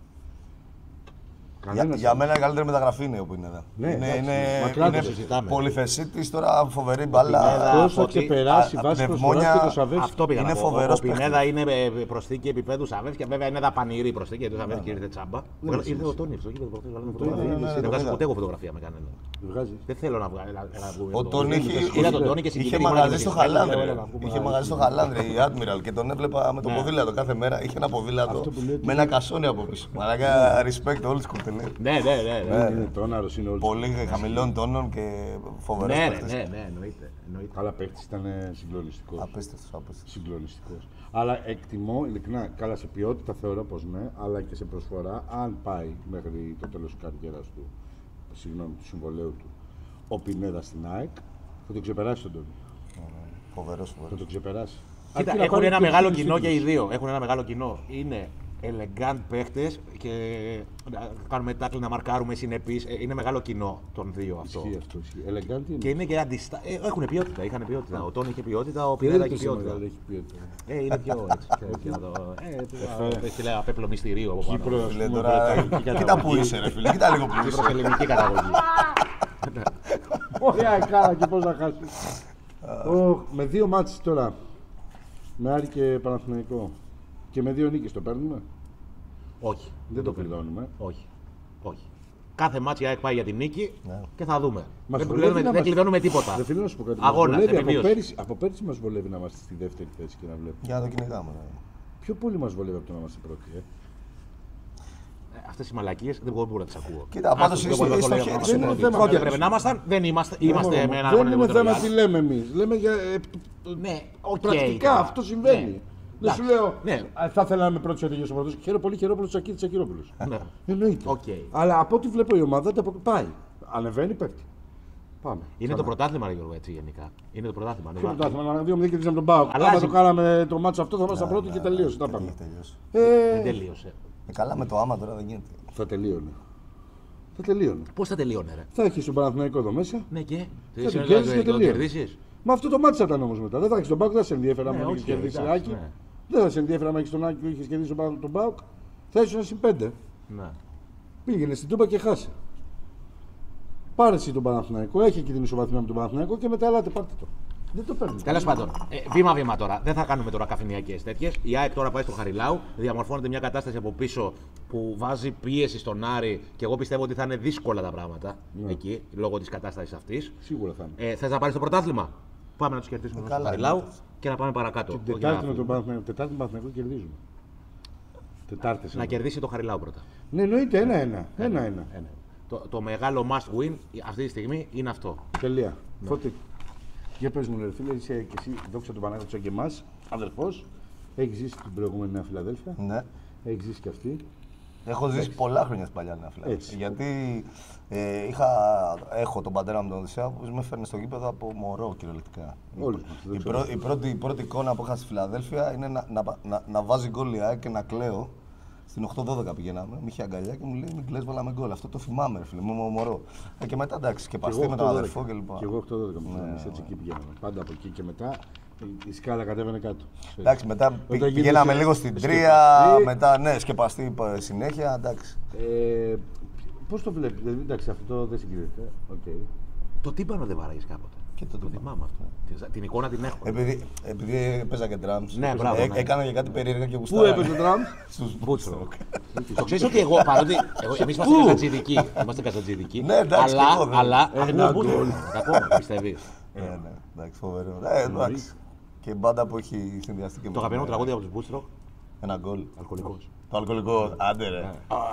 Για, Κανένας για άλλος. μένα η καλύτερη μεταγραφή είναι ο Πινέδα. Ναι, είναι εντάξει, είναι, μακράν το είναι συζητάμε. πολυθεσίτης τώρα, φοβερή μπάλα. Πινέδα, Αυτός θα ότι- ξεπεράσει α, βάσει πνευμόνια- προσφοράς και το Σαββέσκι. Αυτό πήγα Είναι να πω. φοβερός Ο Πινέδα παίκτης. είναι ε, προσθήκη επίπεδου Σαββέσκι. Βέβαια είναι δαπανηρή προσθήκη γιατί το Σαββέσκι ήρθε τσάμπα. Ναι, Ήρθε ο Τόνι, το είπε προχθές, βάλαμε Το φωτογραφία. είδα, ναι, ναι, Δεν το βγάζω είδα. ποτέ εγώ φωτογραφία με κανέναν. Βγάζει. Δεν θέλω να βγάλω. να βγούμε Ο το- Τόνι είχε- Είδα τον Τόνι και Είχε συγκεκριμένα μαγαζί και στο με τις Χαλάνδρε. έλα να βγούμε Είχε να- μαγαζί στο Χαλάνδρε η Admiral και τον έβλεπα με το Ναι. ποδήλατο κάθε μέρα. Είχε ένα ποδήλατο Αυτό που λέει ότι- με ένα κασόνι από πίσω. Μαλάκα, respect old school τελείως. Ναι, ναι, ναι. ναι. Είναι τόναρος, είναι όλος. Πολύ χαμηλών τόνων και φοβερός Ναι, ρε, παίκτης. ναι, ναι, εννοείται. εννοείται. Αλλά παίκτης ήταν συγκλονιστικός. Απίστευτος, απίστευτος. Συγκλονιστικός. Αλλά εκτιμώ, ειλικρινά, καλά σε ποιότητα θεωρώ πως ναι, αλλά και σε προσφορά, αν πάει μέχρι το τέλος της καριέρας του, συγγνώμη, του συμβολέου του, ο Πινέδα στην ΑΕΚ, θα το ξεπεράσει τον Τόνι. Φοβερός, Θα φοβερός. το ξεπεράσει. Κοίτα, Αρκεί να έχουν πάρει ένα και μεγάλο τους κοινό και οι τίτλους. δύο. Έχουν ένα μεγάλο κοινό. Είναι elegant παίχτες και να κάνουμε τάκλι να μαρκάρουμε συνεπείς. Ε, Είναι μεγάλο κοινό των δύο αυτό. Ισχύει αυτό, ισχύει. Elegant είναι. Και είναι και αντιστα... ε, έχουν ποιότητα, είχαν ποιότητα. Ο Τόνι είχε ποιότητα, ο Και Πινέδα δεν είχε είναι τόσο ποιότητα. μεγάλο, έχει ποιότητα. Ε, είναι πιο έτσι. πιο έτσι να το- Ε, έχει λέει απέπλο μυστηρίου από πάνω. Κύπρος, Φίλε, με τώρα, βρετανική κοίτα καταγωγή. που είσαι ρε φίλε, κοίτα λίγο που είσαι. Κύπρος ελληνική καταγωγή. Ωραία, κάρα και πώς να χάσει. Ω, με δύο μάτς τώρα. Με Άρη και Παναθηναϊκό. Και με δύο νίκες το παίρνουμε. Όχι. Δεν το κλειδώνουμε. Όχι. Όχι. Κάθε μάτσο η ΑΕΚ πάει για την νίκη Ναι. και θα δούμε. Μας Δεν βολεύει κλειδώνουμε, να δεν μας- κλειδώνουμε τίποτα. Δεν θέλω να σου πω κάτι. Μας Αγώνας, βολεύει, από, επιβίωση. πέρυσι, από πέρυσι μας βολεύει να είμαστε στη δεύτερη θέση και να βλέπουμε. Για να το κυνηγάμε. ναι. Πιο πολύ μας βολεύει από το να είμαστε πρώτοι. Ε. Αυτές οι μαλακίες δεν μπορώ να τις ακούω. Κοίτα, Άστο, πάντως δεν είσαι- μπορώ να είσαι το στο λέω χέρι αυτό. σου, είναι Ότι θέμα. Ό,τι έπρεπε να ήμασταν, δεν είμαστε. Είμαστε Μόνο με μου. ένα Δεν αγώνα είναι λιγότερο θέμα οι τι άλλοι. λέμε εμείς. Λέμε για. ε, Ναι, οκ. πρακτικά τώρα. αυτό συμβαίνει. Ναι. Δεν σου Εντάξει, λέω. ναι. «Α, θα ήθελα να είμαι πρώτο οδηγό ο πρώτο. Χαίρομαι πολύ, χαιρόπουλο Τσακίρη Τσακυρόπουλο. Ναι. Εννοείται. Οκ. Αλλά από ό,τι βλέπω η ομάδα δεν τα πάει. Ανεβαίνει, πέφτει. Πάμε. Είναι Ξανά. το πρωτάθλημα, ρε Γιώργο, έτσι γενικά. Είναι το πρωτάθλημα. Ποιο ανεβα- πρωτάθλημα, να δύο μηδέν κερδίσαμε τον Πάοκ. Αλλάζει. Άμα το κάναμε το μάτσο αυτό θα ήμασταν πρώτοι και τελείωσε. Τα πάμε. Έχει τελειώσει. Δεν Ε, τελείωσε. Ε, καλά με το άμα τώρα δεν γίνεται. θα τελείωνε. Θα τελείωνε. Πώς θα τελείωνε, ρε. Θα έχει τον Παναθηναϊκό εδώ μέσα. Ναι και. Θα Δεν την το κέρδισε και το τελείωνε. κερδίσεις. Μα αυτό το μάτι θα ήταν όμω μετά. Δεν θα έχει τον Πάοκ, δεν θα σε ενδιαφέρει Ναι, αν οκ, έχει κερδίσει εντάξει, Άκη. ναι. Δεν θα σε ενδιαφέρει αν έχει τον Άκη που είχε κερδίσει τον τον Πάοκ. Θα ήσουν συν πέντε. Ναι. Πήγαινε στην Τούμπα και χάσε. Πάρε εσύ τον Παναθηναϊκό, έχει εκεί την ισοβαθμία με τον Παναθηναϊκό και μετά ελάτε πάρτε το. Δεν το παίρνει. Τέλο πάντων, ε, βήμα-βήμα τώρα. Δεν θα κάνουμε τώρα καφενειακές τέτοιες. Η ΑΕΚ τώρα πάει στο Χαριλάου. Διαμορφώνεται μια κατάσταση από πίσω που βάζει πίεση στον Άρη και εγώ πιστεύω ότι θα είναι δύσκολα τα πράγματα Ναι. εκεί λόγω τη κατάσταση αυτή. Σίγουρα θα είναι. Ε, Θε να πάρει το πρωτάθλημα. Πάμε να του κερδίσουμε στο καλά, Χαριλάου είναι. και να πάμε παρακάτω. Την Όχι να Τετάρτη με φύγουμε. τον Παναθηναϊκό. Τετάρτη με τον Παναθηναϊκό κερδίζουμε. Τετάρτε. Να κερδίσει το Χαριλάου πρώτα. Ναι, εννοείται ένα-ένα. Ένα-ένα. Ε, ναι. Το, το μεγάλο must win αυτή τη στιγμή είναι αυτό. Τελεία. Φώτη. Για πες μου, ρε φίλε, είσαι και εσύ, δόξα του Παναγιώτη και εμάς, αδερφός. Έχει ζήσει την προηγούμενη Νέα Φιλαδέλφια. Ναι. Έχει ζήσει και αυτή. Έχω ζήσει πολλά χρόνια στην παλιά Νέα Φιλαδέλφια. Έτσι. Γιατί ε, είχα, έχω τον πατέρα μου τον Οδυσσέα που με έφερνε στο γήπεδο από μωρό κυριολεκτικά. Όλους μας, δεν Η, ξέρω. πρω, η, πρώτη, η πρώτη εικόνα που είχα στη Φιλαδέλφια είναι να, να, να, να βάζει γκολ η ΑΕΚ και να κλαίω. Στην οκτώ δώδεκα πηγαίναμε, με είχε αγκαλιά και μου λέει: Μην κλαις, βάλαμε γκολ. Αυτό το θυμάμαι, ρε φίλε, μου ήμουν μωρό. Ε, και μετά εντάξει, και παστεί με τον αδερφό κλπ. Και εγώ οκτώ δώδεκα με Ναι, εμείς έτσι εκεί πηγαίναμε. Πάντα από εκεί και μετά η- η σκάλα κατέβαινε κάτω. Εντάξει, μετά πη- Όταν γίνεσαι- πηγαίναμε λίγο στην τρία, σκεπαστή. μετά ναι, σκεπαστή πα- συνέχεια. Εντάξει. Ε, πώς το βλέπεις, δηλαδή, εντάξει, αυτό δεν συγκρίνεται. Okay. Το τύμπανο δεν βάραγε κάποτε. Και το Το τύμπανο. θυμάμαι αυτό. Την- Την εικόνα την έχω. Επειδή, επειδή παίζα και drums, Ναι, μπράβο, ε, ναι. έκανα και κάτι περίεργα και Πού γουστάρα. έπαιζε ο Τραμπ? Στους Μπούτσο. Το ξέρει ότι εγώ παρότι. Εγώ, εμείς είμαστε καζατζιδικοί. Είμαστε καζατζιδικοί. Ναι, εντάξει, αλλά, και εγώ, βέβαια. αλλά Ένα ακούω Μπούτσο. γκολ. Κακό, πιστεύει. Ε, ναι, εντάξει, φοβερό. Ε, εντάξει. Και μπάντα που έχει συνδυαστεί και με Το αγαπημένο την- τραγούδι από του Μπούτσο. Ένα γκολ. Αλκοολικός. Το αλκοολικό, άντε ρε.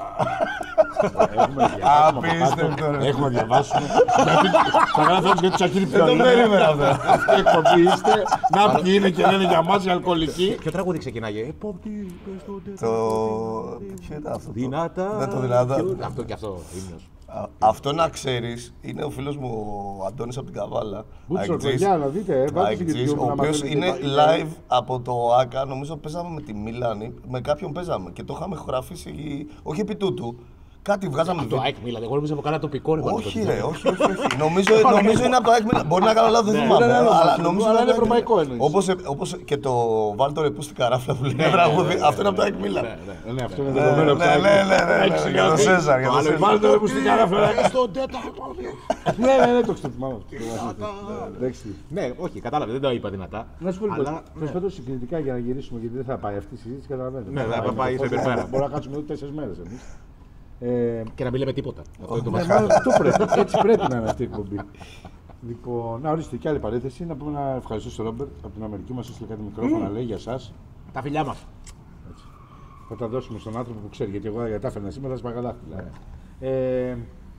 Απίστευτο. Έχουμε διαβάσει. Θα γράφω για τη Σακύρη πιο Δεν το περίμενα αυτό. Αυτή η εκπομπή είστε. Να ποιοι είναι και λένε για μας οι αλκοολικοί. Ποιο τραγούδι ξεκινάγε? Επόπτη, πες το Το. Ποιο ήταν αυτό? δυνατά. Δεν το δυνατά. Αυτό και αυτό, ύμνος. Α, Αυτό να ξέρεις, είναι ο φίλος μου ο Αντώνης από την Καβάλα. Μπούτσο, Αεκτζής. παιδιά, να δείτε. Βάλτε στο Αεκτζής, YouTube ο να οποίος μαθαίνετε είναι και live από το ΆΚΑ. Νομίζω παίζαμε με τη Μίλανη. Με κάποιον παίζαμε και το είχαμε ηχογραφήσει. Όχι επί τούτου. Κάτι βγάζαμε. Το ΑΕΚ Μίλαν, εγώ νομίζω από κάνα τοπικό ρε. Όχι, ρε, όχι, όχι. όχι. νομίζω, νομίζω είναι από το ΑΕΚ Μίλαν. Μπορεί να κάνω λάθος, δεν θυμάμαι. ναι, ναι, Αλλά ναι, νομίζω αλλά είναι είναι ευρωπαϊκό εννοείς. Όπως, όπως και το βάλ το ρεπού στην καράφλα που λέει τραγούδι. Αυτό είναι από το ΑΕΚ Μίλαν. Ναι, αυτό είναι δεδομένο. Ναι, ναι, ναι. Για τον Σέζαρ. για τον Σέζαρ. Βάλτε το που στην καράφλα. Στον τέταρτο. Ναι, ναι, ναι, το ξετυμάμαι. Εντάξει. Ναι, όχι, κατάλαβε, δεν το είπα δυνατά. Να σου πω λοιπόν, Αλλά, τέλος πάντων συγκριτικά για να γυρίσουμε, γιατί δεν θα πάει αυτή η συζήτηση, καταλαβαίνετε. Ναι, δεν θα πάει σε υπερπέρα. Μπορεί να κάτσουμε εδώ τέσσερις μέρες εμείς. Ε, Και να μην λέμε τίποτα. Αυτό είναι το ναι, βασικό. μάλλον αυτό πρέπει. Έτσι πρέπει να είναι αυτή η εκπομπή. Λοιπόν, να ορίστε και άλλη παρένθεση. Να πούμε να ευχαριστώ στον Ρόμπερτ από την Αμερική μας έστειλε κάτι μικρόφωνα, λέει για εσάς. Τα φιλιά μας. Θα τα δώσουμε στον άνθρωπο που ξέρει, γιατί εγώ τα έφερνα σήμερα, θα σπαγαδάχτυλα. Ε,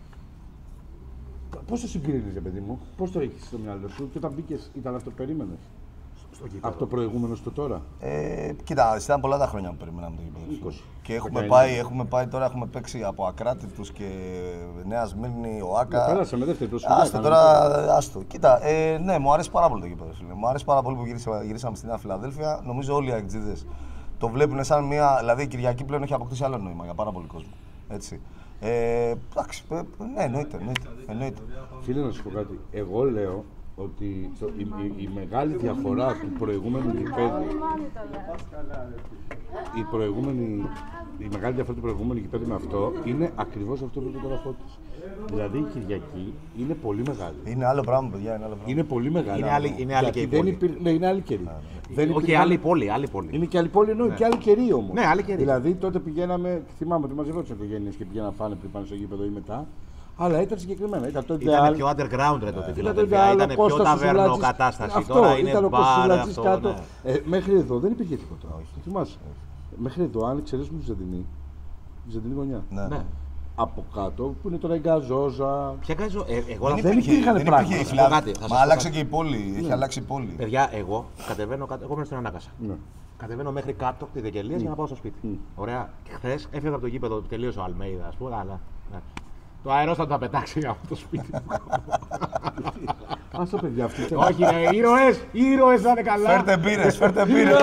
πώς το συγκρίνεις, παιδί μου, πώς το έχεις στο μυαλό σου και όταν μπήκες, ήταν αυτό που περίμενες? Από το προηγούμενο στο τώρα. Ε, κοίτα, ήταν πολλά τα χρόνια που περιμέναμε το γήπεδο. είκοσι. Και έχουμε δεκαεννιά. πάει, έχουμε πάει τώρα, έχουμε παίξει από Ακράτητους και Νέα Σμύρνη, ο Άκα. Πέρασαμε δεύτερη προσφυγιά. Άστο τώρα, άστο. Κοίτα, ε, ναι, μου αρέσει πάρα πολύ το γήπεδο. Φίλε. Μου αρέσει πάρα πολύ που γύρισα, γυρίσαμε στη Νέα Φιλαδέλφια. Νομίζω όλοι οι αεκτζίδες το βλέπουν σαν μια. Δηλαδή η Κυριακή πλέον έχει αποκτήσει άλλο νόημα για πάρα πολύ κόσμο. Έτσι. Ε, εντάξει, ε, ναι, εννοείται. εννοείται, εννοείται. Φίλε, να σου πω κάτι. Εγώ λέω ότι το, η, η, η μεγάλη διαφορά του προηγούμενου γηπέδου. Η, προηγούμενη, η μεγάλη διαφορά του προηγούμενου γηπέδου με αυτό είναι ακριβώς αυτό που είπε τώρα Φώτης. Δηλαδή η Κυριακή είναι πολύ μεγάλη. Είναι άλλο πράγμα, παιδιά. Είναι άλλο πράγμα. Είναι πολύ μεγάλη. Είναι άλλη- είναι άλλη Γιατί και η δεν πόλη. υπήρ- ναι, είναι άλλη καιρή. Δεν Όχι, υπήρχαν- άλλη πόλη, άλλη πόλη. Είναι και άλλη πόλη, ενώ και άλλη καιρή όμως. Ναι, άλλη καιρή. Δηλαδή τότε πηγαίναμε, θυμάμαι ότι μαζεύω τις οικογένειες και πηγαίναμε φάνε πριν πάνε στο γήπεδο ή μετά. Αλλά ήταν συγκεκριμένα. Ήταν το Ήταν Ιδεάλ. πιο underground ρε τότε. Ήταν το Ήταν, Ιδεάλ, ήταν ο πιο Κώστας ο ταβέρνο Σουλάτζης. κατάσταση. Αυτό, Τώρα είναι ήταν ο Κώστας μπαρ Σουλάτζης αυτό. κάτω. Ναι. Ε, μέχρι εδώ δεν υπήρχε τίποτα. Το θυμάσαι. Μέχρι εδώ, αν εξαιρέσουμε τη Βυζαντινή, τη Βυζαντινή γωνιά. Ναι. Ναι. Από κάτω που είναι τώρα η Γκαζόζα. Ποια κάνω, ε, εγώ να Δεν υπήρχαν δεν πράγματα. υπήρχε η Θα σας πω Φιλα- κάτι, θα σας Μα πω άλλαξε κάτι. και η πόλη. Έχει αλλάξει η πόλη. Παιδιά, εγώ κατεβαίνω κάτω. Εγώ μένω στην Ανάκασα. Ναι. Κατεβαίνω μέχρι κάτω τη Δεκελία για να πάω στο σπίτι. Ωραία. Χθε έφυγα από το γήπεδο, τελείωσε ο Αλμέιδα, α πούμε, αλλά. ναι. Το αερόστατο θα πετάξει από το σπίτι μου. Ας το παιδιά αυτή. Όχι, ρε, ήρωες! Ήρωες να είναι καλά! Φέρτε μπύρες, φέρτε μπύρες.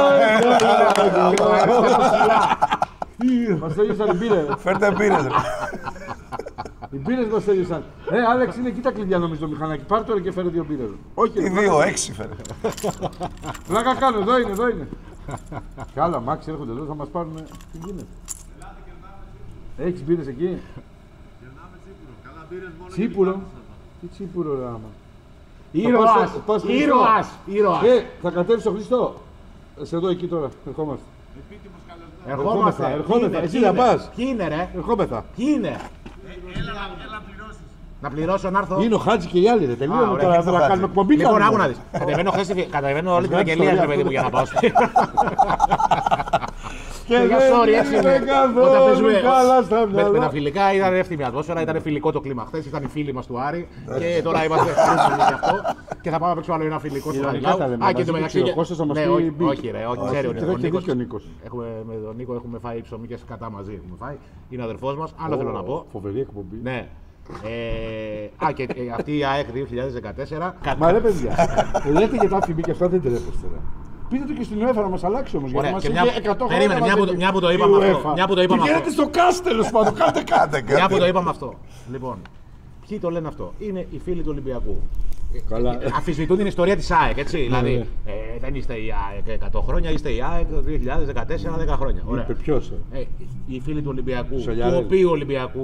Μας τέλειωσαν οι μπύρες. Φέρτε μπύρες. ρε. Οι μπύρες μας τέλειωσαν. Ε, Άλεξ, είναι εκεί τα κλειδιά νομίζω το μηχανάκι. Πάρ' τώρα και φέρε δύο μπύρες. Όχι, Τι ρε, δύο, έξι φέρε. πλάκα κάνω, εδώ είναι, εδώ είναι. Κι άλλα μάξι έρχονται εδώ, θα μας πάρουν. Τι γίνεται. Έχεις μπύρες εκεί. Τσίπουρο. Τι τσίπουρο ρε άμα. Ήρωας! Θα πας- πας Χριστό. Ήρωας! Ήρωας! Ε, θα κατέβεις στο Χριστό. Σε εδώ εκεί τώρα, ερχόμαστε. Ερχόμαστε! ερχόμαστε. Ποιοι είναι, Εσύ ποιοι να είναι? πας. Ποιοι είναι, ρε! Ερχόμεθα. Ποιοι είναι! Να πληρώσω να έρθω. Είναι ο Χάτζη και οι άλλοι, ρε. Α, Τελείωνε ωραία, τώρα, και θα το Χάτζη. κάνουμε εκπομπή. Λοιπόν, κάνουμε. άκου να δεις. Κατεβαίνω χθες, στη- κατεβαίνω όλη την Βγάλεις Αγγελία, ιστορία ρε παιδί μου, για να πάω σπίτι. Και Για δεν sorry, έτσι είναι είναι. καθόλου Όταν παίζουμε καλά στα με, με τα μυαλά. φιλικά ήταν εύθυμη ατμόσφαιρα, ήταν φιλικό το κλίμα. Χθες ήταν οι φίλοι μας του Άρη και τώρα είμαστε χρήσιμοι γι' αυτό. Και θα πάμε να παίξουμε άλλο ένα φιλικό στο Ειρωνικά Χαριλάου. τα λέμε, Α, και μαζί το του μεταξύ. και ο Κώστας θα μας Ναι, πει όχι, μπικ. όχι, ρε, όχι, Όχι, ξέρει ο και εδώ έχει Νίκος. δίκιο ο Νίκος. Έχουμε, με τον Νίκο έχουμε φάει ψωμί και κατά μαζί. Έχουμε φάει. Είναι αδερφός μας. Άλλο θέλω να πω. Φοβερή εκπομπή. Ναι. Ε, α, και ε, αυτή η ΑΕΚ δύο χιλιάδες δεκατέσσερα. Μα ρε παιδιά, λέτε για τα αφημί και αυτά δεν τρέπεστε. ρε. Πείτε το και στην UEFA να μας αλλάξει όμως. Γιατί Ωραία, μας και είχε μια- εκατό χρόνια περίμενε, μια που- μαζεύει μια που το η είπαμε αυτό, UEFA. μια που το είπαμε Πηγαίνετε αυτό. στο cast τέλος πάντων, κάντε κάτι. Μια που το είπαμε αυτό. Λοιπόν, ποιοι το λένε αυτό. Είναι οι φίλοι του Ολυμπιακού. Καλά. Ε, Αμφισβητούν την ιστορία της ΑΕΚ, έτσι. Δηλαδή, ναι. ε, δεν είστε η ΑΕΚ εκατό χρόνια, είστε η ΑΕΚ το δύο χιλιάδες δεκατέσσερα, δέκα χρόνια. Ωραία. Είπε ποιος. ε. Ε, οι φίλοι του Ολυμπιακού, του Σολιάδες. οποίου Ολυμπιακού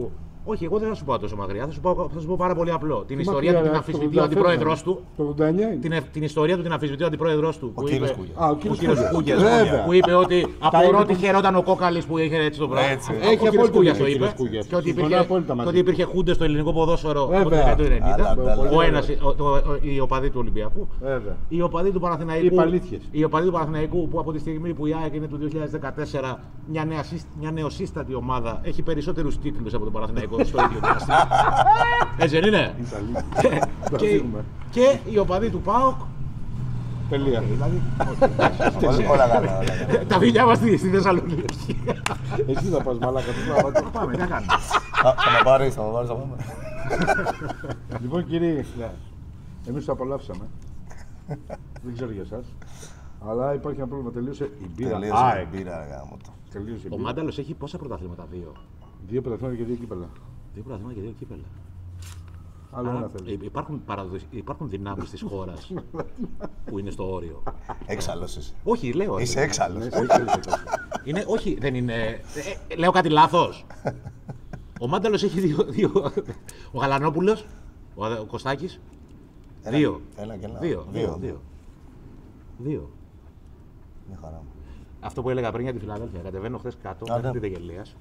Όχι, εγώ δεν θα σου πάω τόσο μακριά. Θα σου, πω, θα σου πω πάρα πολύ απλό. Την ιστορία μακριά, του την ρε, αμφισβητεί το ο αντιπρόεδρος του. Το ογδόντα εννιά είναι. Την, ε- την ιστορία του την αμφισβητεί ο αντιπρόεδρος του. Ο που κύριος είπε- Κούγιας. Α, ο Ο κύριος κύριος Κούγιας. Κούγιας. Βέβαια. Που είπε ότι απορώ είπε- τι χαιρόταν ο Κόκαλης που είχε έτσι το πράγμα. Έτσι. Ο Έχει κύριος απόλυτο Κούγιας δίκιο το ο είπε. κύριος Κούγιας. Και ότι Συμφωνώ υπήρχε, απόλυτα και μαζί ότι υπήρχε χούντε στο ελληνικό ποδόσφαιρο από το Βέβαια. δεκαετία του ενενήντα. Αλλά, Ο ένας, ο- το- ο- οι οπαδοί του Ολυμπιακού. Βέβαια. Οι οπαδοί του Παναθηναϊκού. Οι παλήθειες. Οι οπαδοί του Παναθηναϊκού που από τη στιγμή που η ΑΕΚ είναι του δύο χιλιάδες δεκατέσσερα μια, νέα, σύσ- μια νεοσύστατη ομάδα έχει περισσότερους τίτλους από τον Παναθηναϊκό στο ίδιο διάστημα. Έτσι δεν είναι? Τα και, φύγουμε. και οι οπαδοί του ΠΑΟΚ. Τελεία. Δηλαδή, όχι, εντάξει, Όλα όλα καλά. όλα καλά. τα φιλιά μας στη στη Θεσσαλονίκη. Εσύ θα πας μαλάκα του Θα πάμε, τι να κάνουμε. Θα θα με πάρεις, θα με πάρεις, θα πάμε. Λοιπόν, κύριε, εμείς το απολαύσαμε. Δεν ξέρω για εσάς. Αλλά υπάρχει ένα πρόβλημα. Τελείωσε η μπύρα. Τελείωσε ΑΕΚ. η μπύρα, ρε γάμο το. Τελείωσε η Ο μπύρα. Μάνταλος έχει πόσα πρωταθλήματα? Δύο. Δύο πρωταθλήματα και δύο κύπελα. Δύο πρωταθλήματα και δύο κύπελα. Άλλο Άρα, ένα θέλει. υ- υπάρχουν, παραδοσ- υπάρχουν δυνάμεις της χώρας που είναι στο όριο. Έξαλλος είσαι. Όχι, λέω. Είσαι ρε. έξαλλος. Ναι, όχι, όχι, όχι. Είναι, όχι, δεν είναι. ε, ε, λέω κάτι λάθος. Ο Μάνταλος έχει δύο. δύο ο Γαλανόπουλος, ο, Αδε- ο Κωστάκης. Ένα- Δύο. Ένα και ένα. Δύο. Δύο. Δύο. δύο. δύο. Μια χαρά μου. Αυτό που έλεγα πριν για τη Φιλαδέλφια. Κατεβαίνω χθες κάτω, Α, μέχρι ναι. τη Δεγελίας.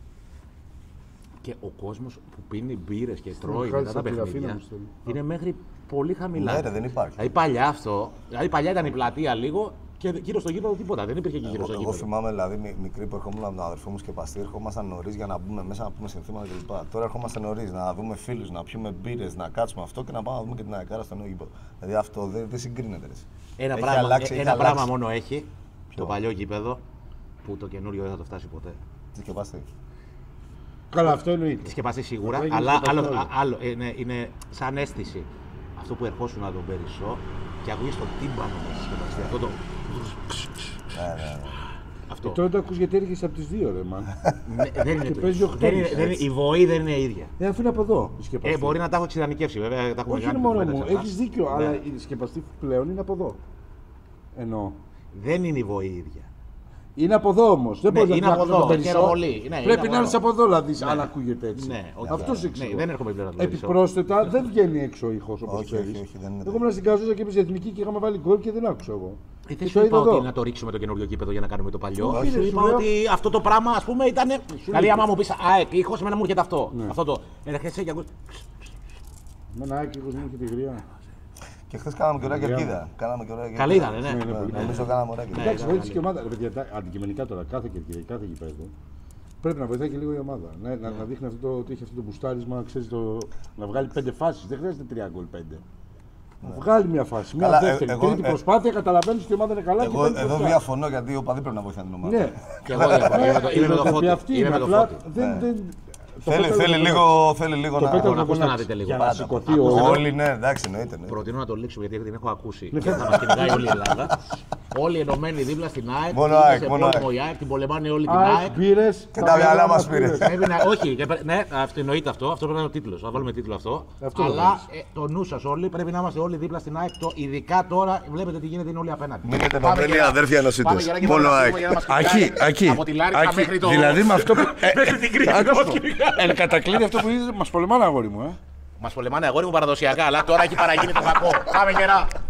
Και ο κόσμος που πίνει μπύρες και τρώει χάρη μετά τα στα πυραφίνα παιχνίδια μου στέλνει. είναι μέχρι πολύ χαμηλά. Ναι, ρε, δεν υπάρχει. Δηλαδή παλιά αυτό, δηλαδή παλιά ήταν η πλατεία λίγο και γύρω στο γήπεδο τίποτα. Δεν υπήρχε και γύρω Εγώ, στο εγώ γήπεδο. θυμάμαι δηλαδή μι- μικρή που ερχόμουν από τον αδερφό μου σκεπαστή, ερχόμασταν νωρί για να μπούμε μέσα να πούμε συνθήματα κλπ. Τώρα ερχόμαστε νωρί να δούμε φίλου, να πιούμε μπύρε, να κάτσουμε αυτό και να πάμε να δούμε και την αεκάρα στο νέο γήπεδο. Δηλαδή αυτό δεν, δεν συγκρίνεται. Ρε. Ένα, Έχει πράγμα, αλλάξει, ε, έχει ένα αλλάξει. πράγμα μόνο έχει το παλιό γήπεδο που το καινούριο δεν θα το φτάσει ποτέ. Τι σκεπαστή. Καλά, αυτό εννοείται. Τη σκεπαστή σίγουρα, Αυτό έγινε αλλά στο άλλο, Παστόλι. α- άλλο, είναι, είναι σαν αίσθηση. Αυτό που ερχόσουν να τον Περισσό και ακούγεις το τύμπανο με τη σκεπαστή. Αυτό το. Ναι, ναι, ναι. Αυτό. Ε, τώρα το ακούς γιατί έρχεσαι από τις δύο, ρε μαν. Ναι, δεν είναι και το παίζει ίδιο. οκτώ Δεν είναι- μισή, δεν είναι- έτσι. Η βοή δεν είναι ίδια. Ε, αφού είναι από εδώ η σκεπαστή. Ε, μπορεί να τα έχω εξειδανικεύσει βέβαια. Τα έχουμε Όχι κάνει είναι μόνο κουβέντα μου, σε εμάς. έχεις δίκιο, Ναι. αλλά η σκεπαστή πλέον είναι από εδώ. Εννοώ. Δεν είναι η βοή ίδια. Είναι από εδώ όμως. Δεν Ναι, μπορεί να είναι το από άκουσεις εδώ, το περισσό. χαίρομαι πολύ. Ναι, είναι Πρέπει από να εδώ. έρθει από εδώ να δεις αν ακούγεται έτσι. Ναι, όχι, Αυτό σε ναι, ξέρω. δεν έρχομαι πλέον να το Περισσό. Επιπρόσθετα δεν βγαίνει έξω ο ήχος όπως Όχι, ξέρεις. όχι, όχι, δεν είναι Εγώ ήμουν στην Καζούζα και έπαιζε εθνική και είχαμε βάλει γκολ και δεν άκουσα εγώ. Ε, Και δεν το σου είδα είπα εδώ. ότι να το ρίξουμε το καινούριο γήπεδο για να κάνουμε το παλιό. Όχι, Σου ρε, είπα σου λέω- ότι αυτό το πράγμα ας πούμε ήταν. Δηλαδή, άμα μου πει ΑΕΚ, ήχος, εμένα μου έρχεται αυτό. Ναι. Αυτό το. Έρχεσαι και ακούς. Με ένα άκη μου και τη γριά. Και χθε κάναμε και ωραία κερκίδα. Κάναμε και ωραία κερκίδα. Καλή ήταν, ναι. Ναι, ναι, πολύ Ναι, Νομίζω κάναμε ωραία κερκίδα. Εντάξει, ήταν βοήθησε καλή. και η ομάδα. Ρε παιδιά, τα- αντικειμενικά τώρα, κάθε κερκίδα, κάθε γηπέδο πρέπει να βοηθάει και λίγο η ομάδα. Να, να, να δείχνει αυτό το, ότι έχει αυτό το μπουστάρισμα, ξέρεις, το, να βγάλει πέντε φάσεις. Δεν χρειάζεται τρία γκολ πέντε. Να βγάλει μια φάση, μια Καλά, ε, δεύτερη, εγώ- τρίτη ε, προσπάθεια, καταλαβαίνει ότι η ομάδα είναι καλά. και Εγώ παίρνει εδώ φωτιά. διαφωνώ γιατί οι οπαδοί πρέπει να βοηθάνε την ομάδα. Ναι, Και εγώ διαφωνώ. Είμαι με το- Είμαι με το και φώτι. αυτή Είμαι είναι με το απλά. φώτι. Δεν, Ναι. δεν, το Θέλει, πέταλο θέλει, το λίγο, θέλει λίγο Το να. πέταλο να το ακούσετε να γονάτισε. δείτε λίγο. Για να Πάντα. σηκωθεί Ακούστε ο. το. Όλοι, ναι, εντάξει, εννοείται. ναι. Προτείνω να το λήξουμε γιατί την έχω ακούσει και θα μας κυνηγάει όλη η Ελλάδα. Όλοι ενωμένοι δίπλα στην ΑΕΚ. Μόνο είναι ΑΕΚ, σε μόνο πόλεμο η ΑΕΚ, την πολεμάνε όλη την ΑΕΚ, ΑΕΚ. μπύρες, Και τα μυαλά μας πήρε. Πρέπει να, όχι, και πρέ- ναι, αυτό εννοείται αυτό. Αυτό πρέπει να είναι ο τίτλο. Θα βάλουμε τίτλο αυτό. Αυτό το Αλλά βάλεις. ε, το νου σα όλοι πρέπει να είμαστε όλοι δίπλα στην ΑΕΚ. Το, ειδικά τώρα βλέπετε τι γίνεται, είναι όλοι απέναντι. Μείνετε Πάμε παπέλοι γερά. αδέρφια ενωσίτες. Πάμε γερά και Μόνο πάμε να ΑΕΚ. φύγουμε για να μας Ακεί, κυνηγάει. ακεί. Από τη Λάρισα μέχρι το. Δηλαδή με αυτό που. Μέχρι την Κρήτη. Εν κατακλείδη αυτό που είδε, μα πολεμάνε αγόρι μου, ε. Μα πολεμάνε αγόρι μου παραδοσιακά, αλλά τώρα έχει παραγίνει το κακό. Πάμε γερά.